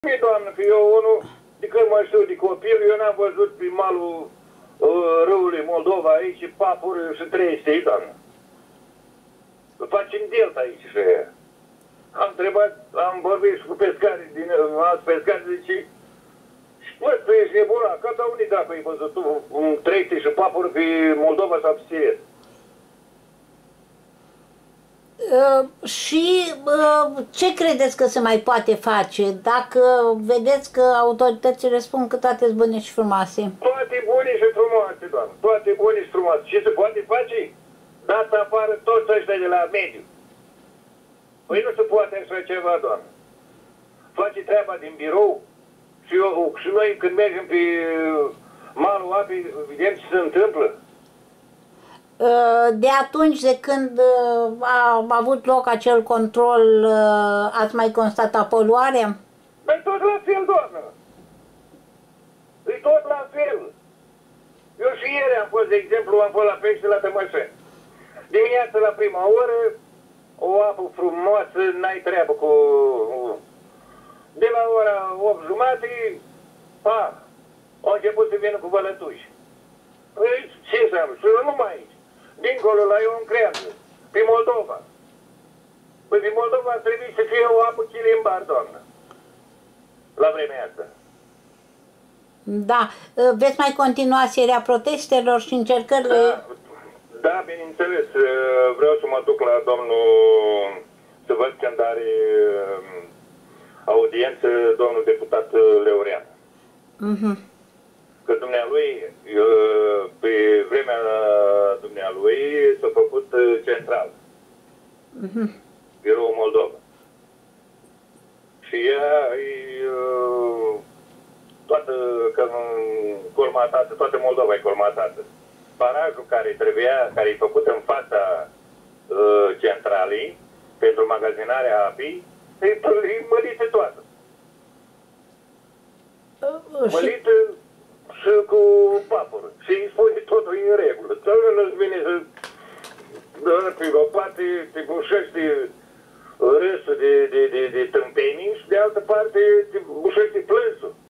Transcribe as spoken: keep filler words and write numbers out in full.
Doamnă, că eu unul, de când mă știu de copil, eu n-am văzut pe malul uh, râului Moldova aici papuri și trei, doamnă. Facem delta aici și aia. Am întrebat, am vorbit și cu pescari, din alți pescari, zice, și bă, tu ești nebuna, că da unii dacă ai văzut tu un trei și papuri pe Moldova sau pe Siret. Uh, și uh, ce credeți că se mai poate face dacă vedeți că autoritățile spun că toate sunt bune și frumoase? Toate bune și frumoase, doamnă, toate bune și frumoase. Ce se poate face? Dați afară toți ăștia de la mediu. Păi nu se poate așa ceva, doamnă. Face treaba din birou și, eu, și noi când mergem pe malul apei, vedem ce se întâmplă. De atunci, de când a avut loc acel control, ați mai constatat poluarea? Păi tot la fel, doamnă. E tot la fel. Eu și ieri am fost, de exemplu, am fost la pește la Tămășeni. Dimineața la prima oră, o apă frumoasă, n-ai treabă cu... De la ora opt jumate, pa, au început să vină cu vălătuși. Păi ce înseamnă? Și nu numai aici. Dincolo la eu în creangă, pe Moldova. Păi pe Moldova trebuie să fie o apă chilimbar, doamnă. La vremea asta. Da. Veți mai continua seria protestelor și încercările... Da, da, bineînțeles. Vreau să mă duc la domnul, să văd când are audiență domnul deputat Leurean. Mhm. Că dumnealui, pe vremea dumnealui s-a făcut central. Mhm. Biroul Moldova. Și ea e toată colmatată, toată Moldova e colmatată. Barajul care trebuia, care e făcut în fața uh, centralei pentru magazinarea apei, e, e mălită toată. Uh, Mălită și cu papură. Și îi spune totul în regulă. Țărul nu-ți vine să dă pe o parte, te bușește râsul de, de, de, de tâmpenii și de altă parte te bușește plânsul.